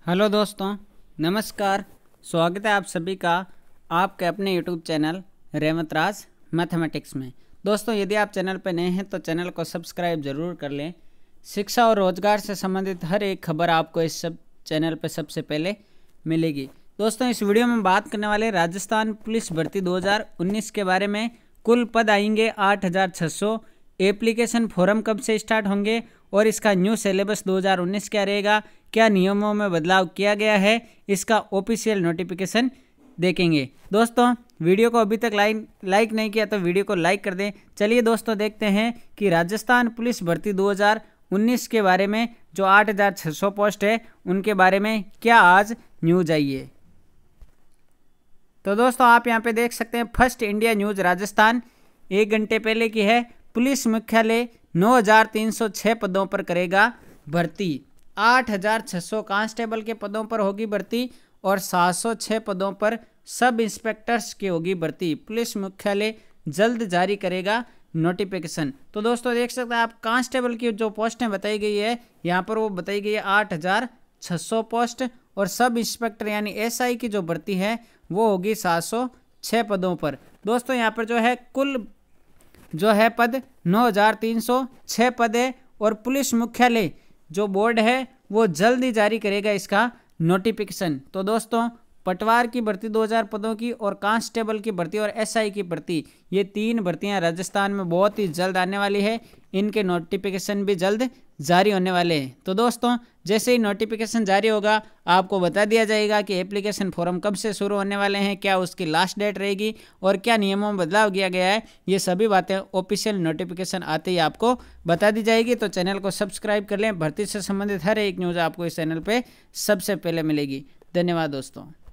Hello दोस्तों, नमस्कार। स्वागत है आप सभी का आपके अपने यूट्यूब चैनल रहमत राज मैथमेटिक्स में। दोस्तों, यदि आप चैनल पर नए हैं तो चैनल को सब्सक्राइब जरूर कर लें। शिक्षा और रोजगार से संबंधित हर एक खबर आपको इस सब चैनल पर सबसे पहले मिलेगी। दोस्तों, इस वीडियो में बात करने वाले राजस्थान पुलिस भर्ती 2019 के बारे में। कुल पद आएंगे 8600। एप्लीकेशन फॉर्म कब से स्टार्ट होंगे और इसका न्यू सिलेबस 2019 क्या रहेगा, क्या नियमों में बदलाव किया गया है, इसका ऑफिशियल नोटिफिकेशन देखेंगे। दोस्तों, वीडियो को अभी तक लाइक नहीं किया तो वीडियो को लाइक कर दें। चलिए दोस्तों, देखते हैं कि राजस्थान पुलिस भर्ती 2019 के बारे में जो 8600 पोस्ट है उनके बारे में क्या आज न्यूज आई है। तो दोस्तों, आप यहाँ पे देख सकते हैं फर्स्ट इंडिया न्यूज राजस्थान 1 घंटे पहले की है। पुलिस मुख्यालय 9306 पदों पर करेगा भर्ती। 8600 कांस्टेबल के पदों पर होगी भर्ती और 706 पदों पर सब इंस्पेक्टर्स की होगी भर्ती। पुलिस मुख्यालय जल्द जारी करेगा नोटिफिकेशन। तो दोस्तों, देख सकते हैं आप कांस्टेबल की जो पोस्टें बताई गई है यहाँ पर, वो बताई गई है 8600 पोस्ट और सब इंस्पेक्टर यानी एसआई की जो भर्ती है वो होगी 706 पदों पर। दोस्तों, यहाँ पर जो है कुल जो है पद 9306 पद है और पुलिस मुख्यालय जो बोर्ड है वो जल्द ही जारी करेगा इसका नोटिफिकेशन। तो दोस्तों, पटवार की भर्ती 2000 पदों की और कांस्टेबल की भर्ती और एसआई की भर्ती, ये 3 भर्तियां राजस्थान में बहुत ही जल्द आने वाली है। इनके नोटिफिकेशन भी जल्द जारी होने वाले हैं। तो दोस्तों, जैसे ही नोटिफिकेशन जारी होगा आपको बता दिया जाएगा कि एप्लीकेशन फॉर्म कब से शुरू होने वाले हैं, क्या उसकी लास्ट डेट रहेगी और क्या नियमों में बदलाव किया गया है। ये सभी बातें ऑफिशियल नोटिफिकेशन आते ही आपको बता दी जाएगी। तो चैनल को सब्सक्राइब कर लें। भर्ती से संबंधित हर एक न्यूज़ आपको इस चैनल पर सबसे पहले मिलेगी। धन्यवाद दोस्तों।